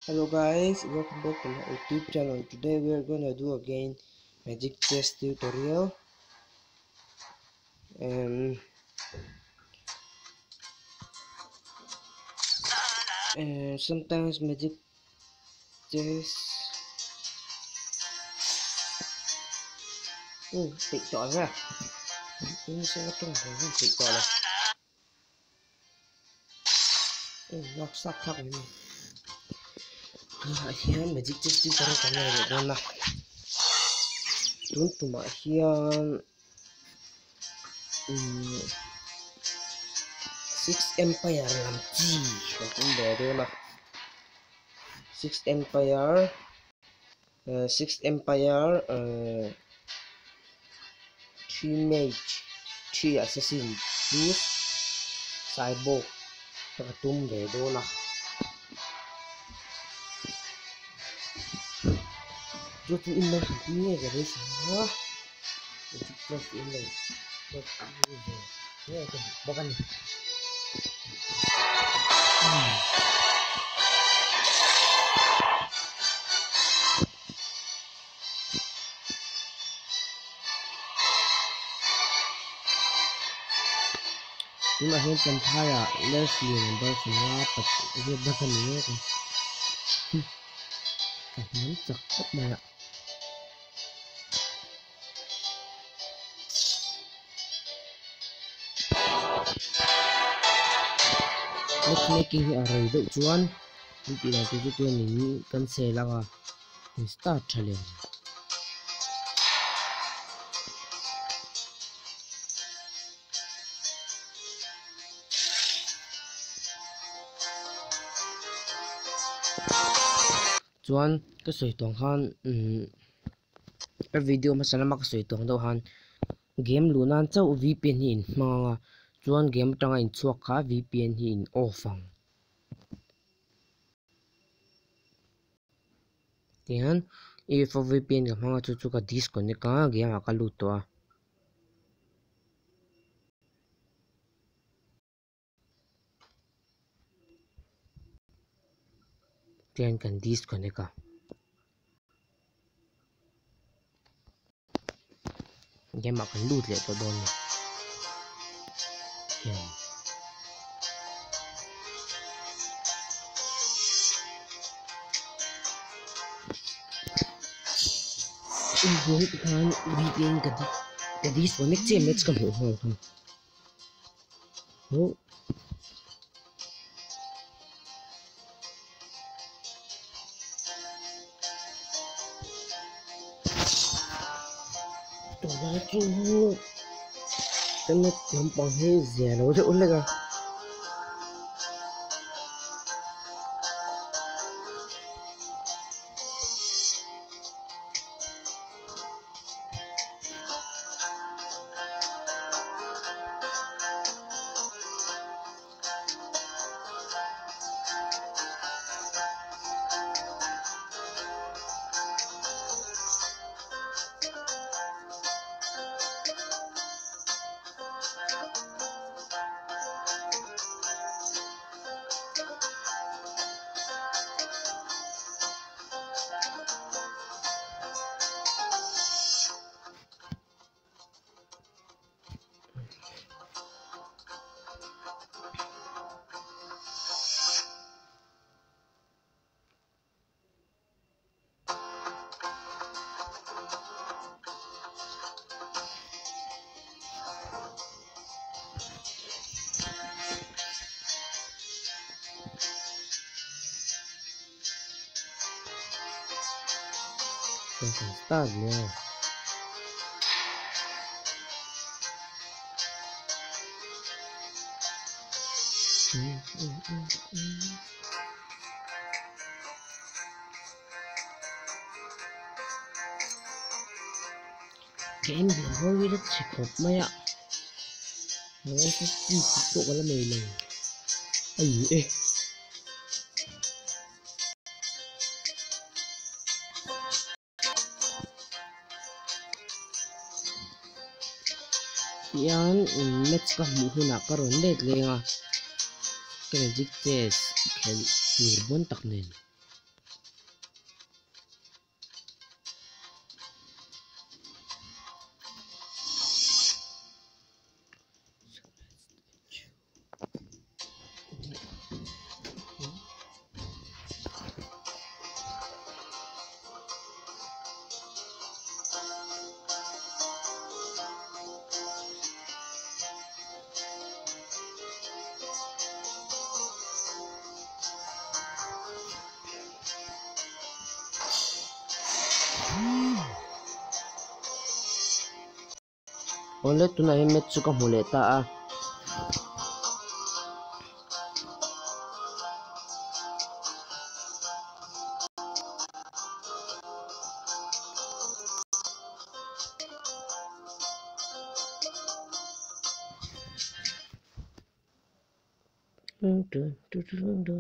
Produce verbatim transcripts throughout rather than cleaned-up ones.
Hello guys, welcome back to my YouTube channel. Today we are gonna do again magic chess tutorial. And, and sometimes magic chess. Ừ, bị chọi ra. Ừ, sao trong này bị chọi này. Ừ, nó sắc sắc này. Nah, here magic chess tutorial kami ada dona. Untuk mak here. Hmm, Six Empire làm chi? Cũng để đây là Six Empire. Uh, Six Empire. Uh, three mage, three assassin, two cyborg, tertum về đô la. Cho tôi in đây thì nghe cái đấy sao? Tôi chỉ cho tôi in đây. Tôi in đây. Nghe cái bóc anh. Nhưng mà hiện chân thay à, Leslie là đâu phải là tập việc đó cái này cái. Cái muốn chặt hết này ạ. Matchmaking ở đây đợi chuan. Thì là cái chuyện mình cần xe là mình start challenge. Chuan cái sợi tuồng han cái video mà sẽ làm cái sợi tuồng đâu han game lunan châu vê pê en hin mà chuan game trong anh chuak khá vê pê en hin off tian if vê pê en cái mà chu chu cái disconnect cả game à cái lút to tian kan disconnect cả game mà kan lút lại to don này tian Ui, kan vê pê en cái cái disconnect chế match cái hồ hồ không hồ tôi đã chú cái nó làm bằng hết rẻ nó rồi lấy ra không cần start nữa cái em biển hơi rất chỉ cột mày ạ nó sẽ chỉ tụ cái là mày này ấy ê yan match ka muhuna karon det lenga cái magic chess khel turbon taknen only tu na hi match chu ka hmu le ta a dun dun dun dun dun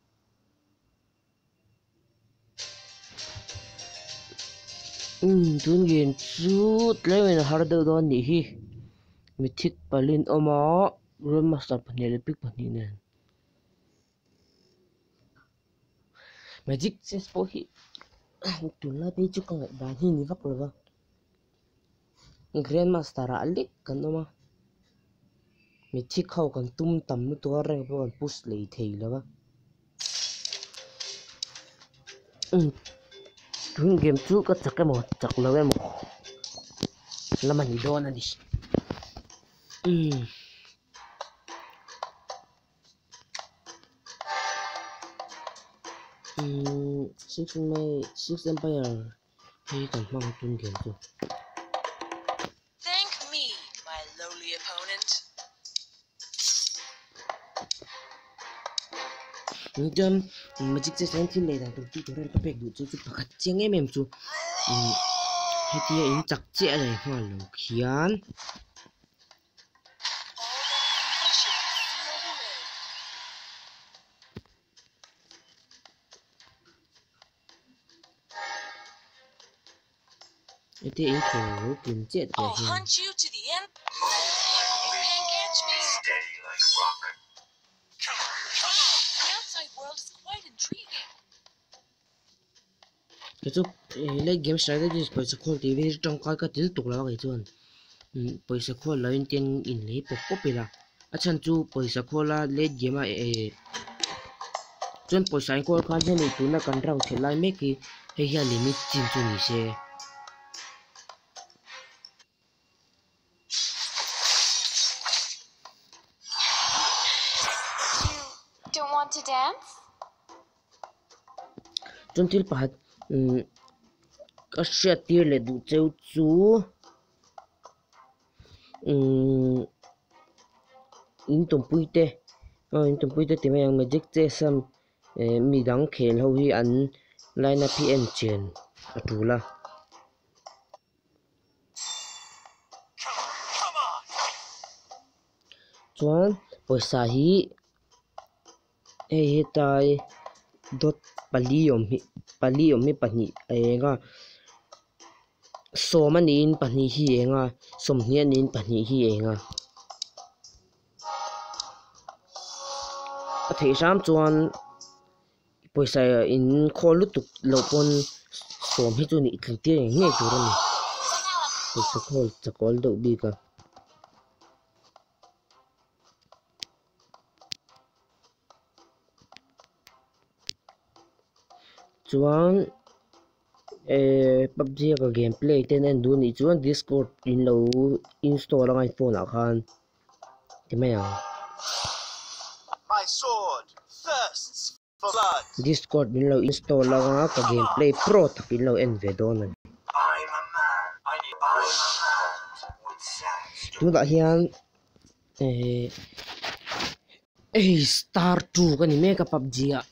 um tun gen chu tlewen har do don ni hi mythic palin oma grandmaster panel pick pani ne magic chess po hi tula pe chu ka ba hi ni vak lo grandmaster a lik kan oma mythic khau kan tum tam nu to reng po kan push lei thei lawa um tun game chu ka chaka mo chak lo em laman ni don ani um um six may six empire hi kan mang tun game chu Thank me, my lowly opponent. Jam magic chess an thin le dang tu tu ren ka pek du chu chu pakhat cheng em em chu hetia in chak che le hma lo khian hetia in ko kim che de I'll hian hunt you to the end. You can't catch me. Steady like rock. The outside world is quite intriguing. cái chu le game strategy paisa khol ti ve tong ka ka til tuk la cái chuan paisa khol la in ten in le pop pop pila achan chu paisa khola le game a e chuan paisa khol khan he ni tu na kan rau thelai me ki he ya limit chin chu ni se You don't want to dance? chuan til pahat ka hriat tir le du cheu chu in tum puite in tum puite ti mai magic chess sam mi dang khel ho hi an line up en chen atula chuan paisa hi e hi tai dot paliom hi paliom mi pahnih enga somanin pahnih hi enga somhnianin pahnih hi enga a thei ram chuan paisa in khol lutuk lo pon som hi chu ni tling tir nge tur ani paisa khol chakol do bi ka chuan eh P U B G ka gameplay ten en du ni chuan Discord in lo install angai phone a khan ti mai ang My sword thirsts for blood. Discord in lo install anga ka gameplay pro takin lo en ve don ani I'm a man. I need I'm a man with sense. tu da hian eh eh star two ka ni me ka P U B G a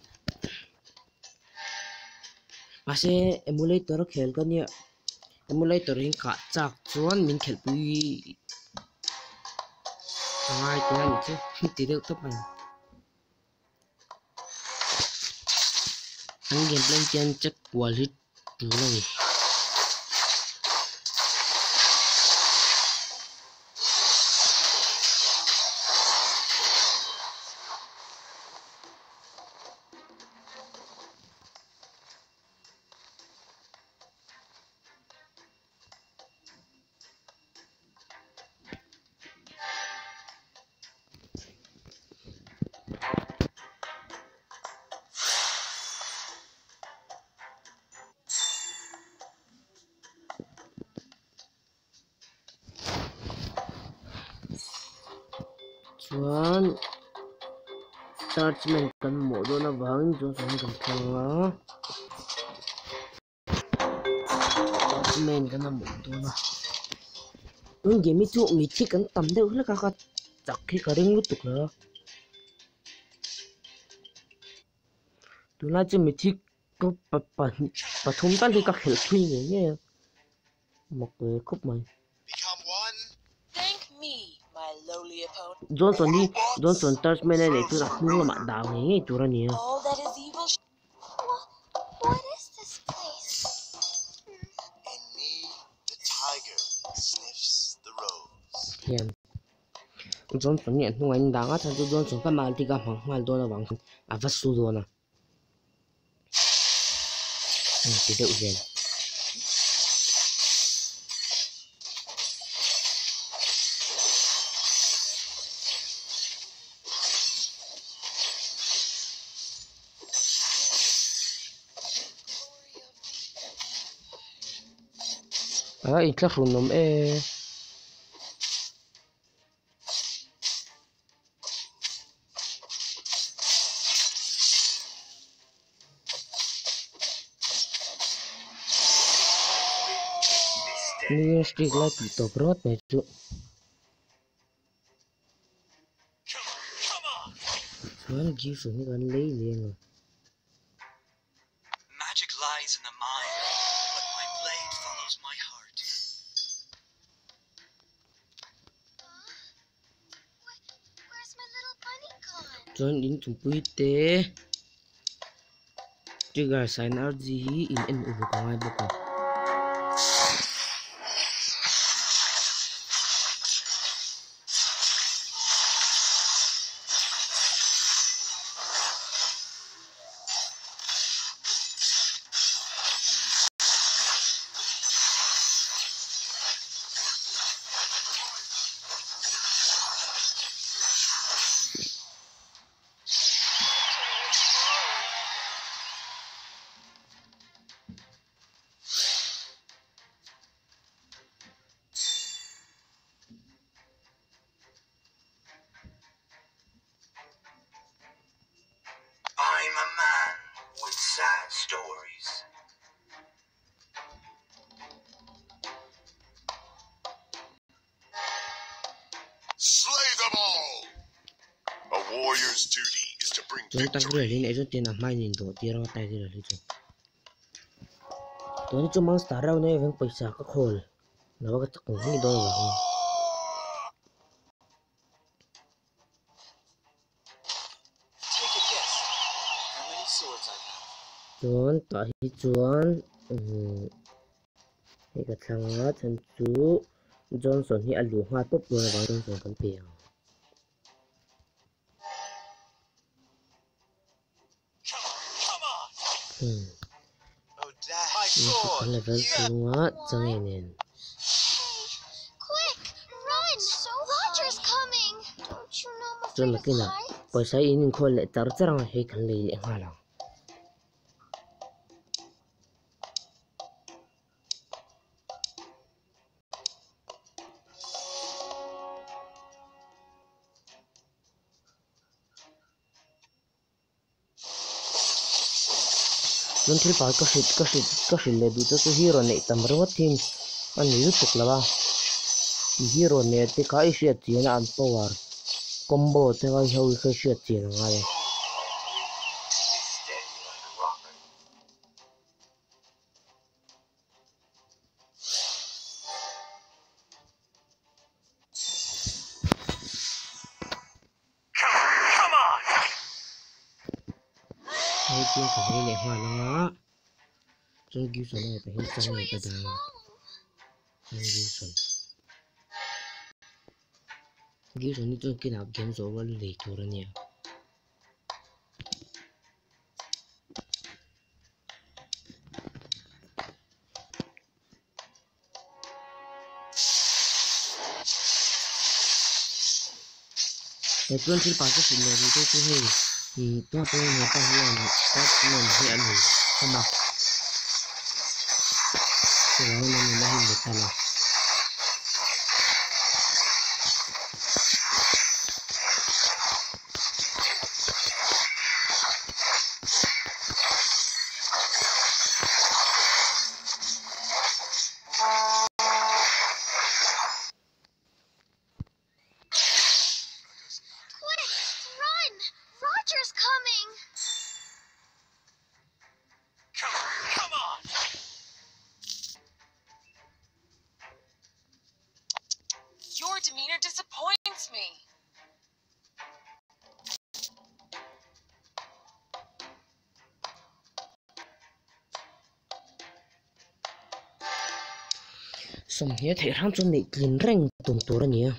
ase emulator khel ka nia emulator in ka chak chuan min khel pui ngai tu ani chu ti deuh to pan an gameplay tian check quality tu lo ni chuan attachment kan mo do na wang chu chuan kan thanga attachment kan mo do na ứng game chu mi thi kan tam deuh la ka ka chak khi ka ring lu tuk la tuna chu mi thi ko pa pa pathum ta li ka khel thui nge nge mok le khup mai Become one. Thank me, my lowly opponent. Johnson ni Johnson Touchman le tu na hnu la ma daw nge nge tu ra ni All that is evil. sh- What is this place? In me, the tiger sniffs the rose. hian Johnson ni hnu ngai dang a chan chu Johnson ka mal ti ka hmang hmal do na wang a va su do na ti deuh hian à in tla run nom e ni street la ti to brot me chu chuan gi su ni kan lei le nga Magic lies in the mind, but my blade follows my heart. Where's my little bunny gone? chuan in chung pui te trigger sign r g hi in en u ka ngai bok a I'm a man with sad stories. Slay them all. A warrior's duty is to bring chuan tak victory. ri lin e chu tin a mai nin do ti ro tai ri li chu to ni chu monster rau ne veng paisa ka khol na wa ka chak ni do wa Take a guess. How many swords I have? chuan ta hi chuan um he ka thanga chan chu Johnson hi a lu nga pop lo na wang Johnson kan pe Come on. hmm Oh, dash. My ni chu sword. kan level Yeah. tu nga chang en en Quick, run! So Roger's coming. Don't you know I'm chuan afraid makina of heights? paisa in in khol le tar charang he kan le le nga la chuan thil pa ka hrit ka hrit ka hrit le du chu hero nei tam ro thim an ni lu tuk lawa hero ne te ka i hriat chin an power combo te ga ho i kha hriat chin nga le Be steady like a rocket. Come on. hai tin ka he le nga la nga chuan gi so na ta hin Which chang way le ka is da home? chuan gi so gi so ni chu kin up game zo wa le tur ania e chuan thil pa ka hrit le du chu he i ta po na ta hian ta men he an hi kama so ra na ni na hin le ta na demeanor disappoints me. Som hiya thể ram cho nị klin reng tum tur ania.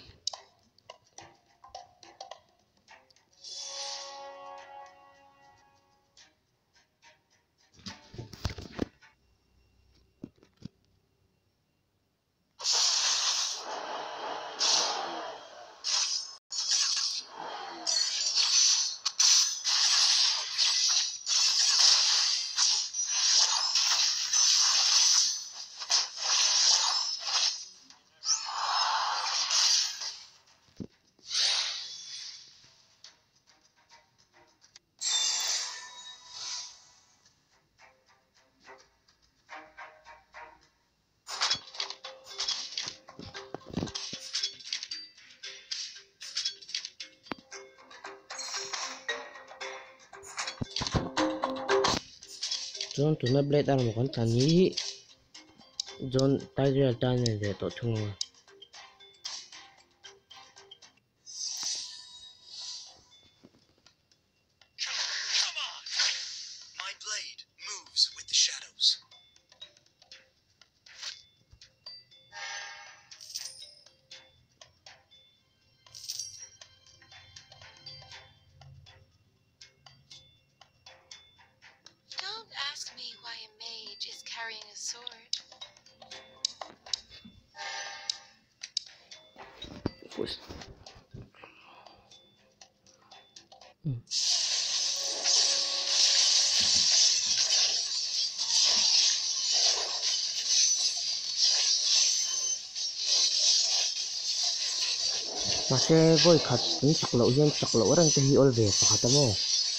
John tuna blade arm kan tani John tiger tan ne de to thunga. Come on! My blade moves with the shadows. Don't ask me why a mage is carrying a sword. Pues. Hmm. Mà xe voi khát những chặt lỗ hiên chặt lỗ đang cái hi ol về phải khát mo.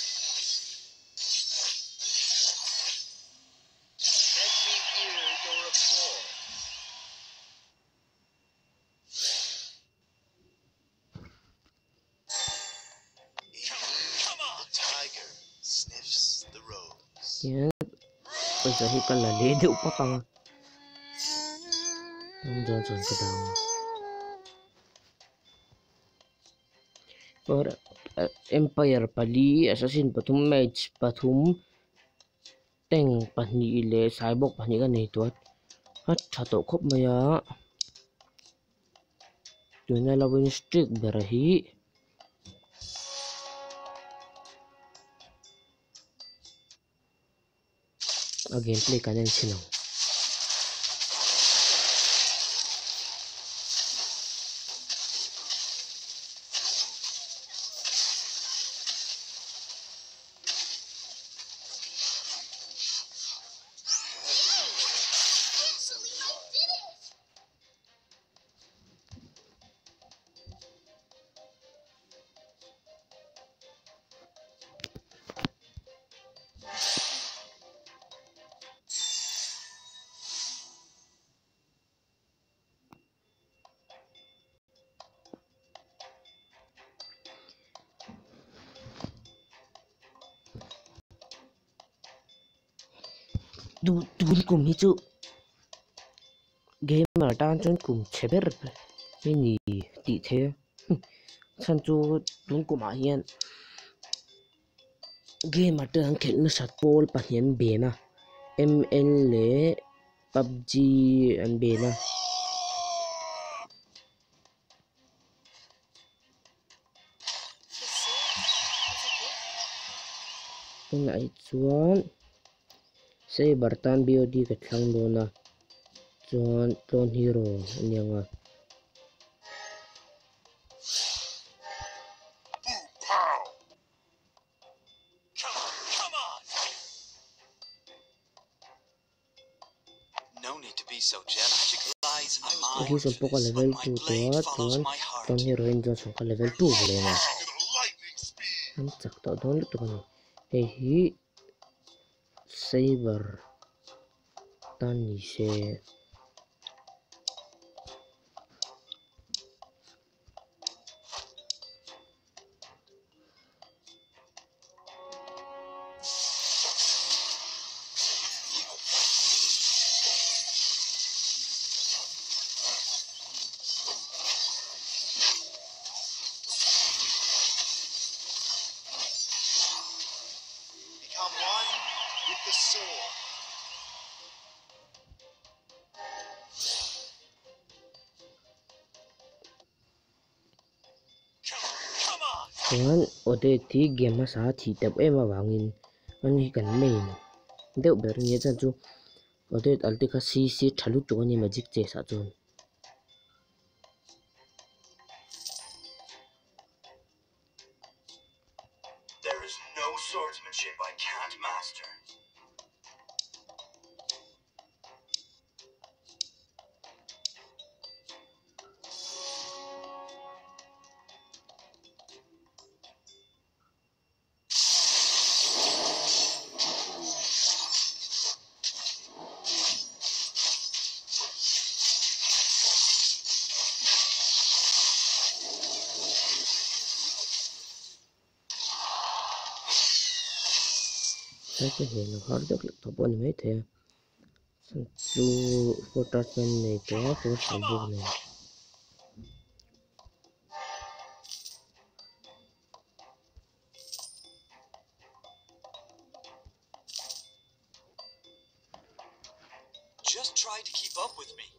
Yeah, bây giờ hi cần là để đựng bắt tăng. Ông John John cái đầu. Or uh, Empire pali assassin pathum mage pathum teng pahni le cyborg pahni ka nei tuat hat thato khop maya tuna lawin streak berahi again play kanen sino. Du dun kum hi chu game mà tan chon kum cheber mini ti the chan chu dun kum a hian game mà tang khel na sat pol pa hian be na M L le P U B G an be na kun ai chuan sei bartan B O D ka thlang do na chuan ton hero anianga Pow! Come on, come on! No need to be so jealous. Magic lies in my mind. hi som poka level But my two blade to follows chuan my heart. ton hero in Johnson ka level two vele na At lightning speed. an chak ta don lu to kan hei hi saber tan ni se chuan ode thi game ma sa thi tep em awangin ani kan main deuh ber ni chan chu ode alti kha si si thalu tu ani magic che sa chun There is no swordsmanship I can't master. sai cái hệ nó hard được lực thập anh mấy thế sang chu fortress này to for sabuk này Just try to keep up with me.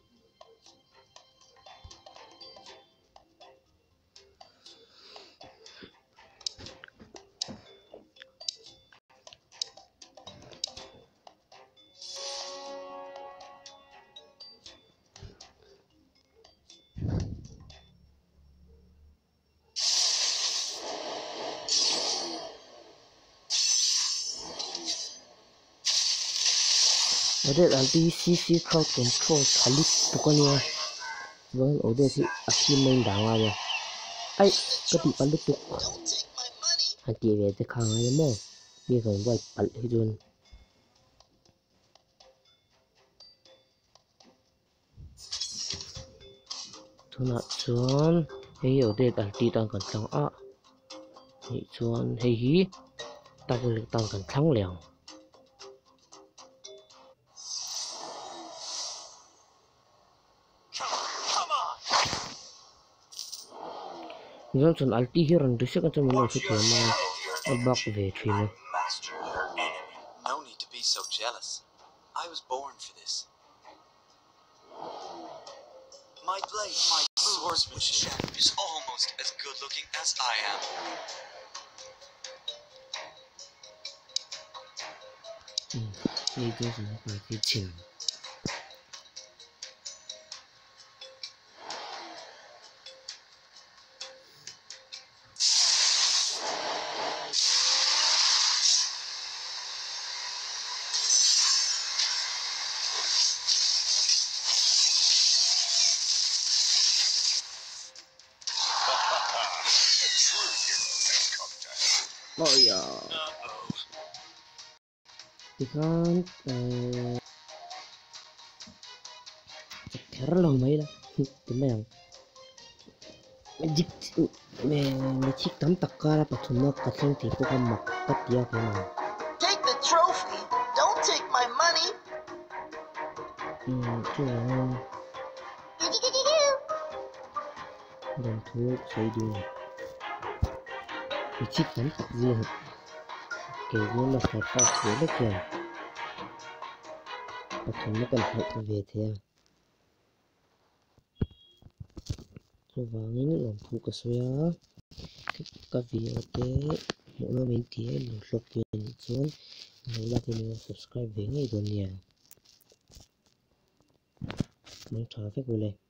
ode alti si si crowd control thalu tu kan ya vâng ode si aki main dang la ai cái bị bắn tục anh chị về tới khang ấy mà như còn quay bắn hết luôn thôi nè chuan hay ở đây đang đi đang cần thắng á thì chuan hay hí ta có lực đang cần thắng liền nhưng chuan alti hi ran du second time lo thuti ma abak ve thina Master your enemy. No need to be so jealous. I was born for this. My blade, my swordsmanship is almost as good looking as I am. đi tới rồi phải cái chỉnh A true hero has come to help. ôi ya thì con khá là mấy đó thì mấy thằng magic mẹ magic tấm tắc ra bắt thùng nó cắt lên thì cũng không mặc cắt dia cái nào Take the trophy. Don't take my money. ừ chứ là đồng thuốc xây đi magic tấm tắc riêng cái gì mà phải phát thế đấy kìa bắt thùng nó cần phải về thế rồi vào những lòng thu cả số á các video thế mỗi lần mình tía lục lục tiền xuống nếu là thì mình subscribe về ngay rồi nè mình trả phép rồi này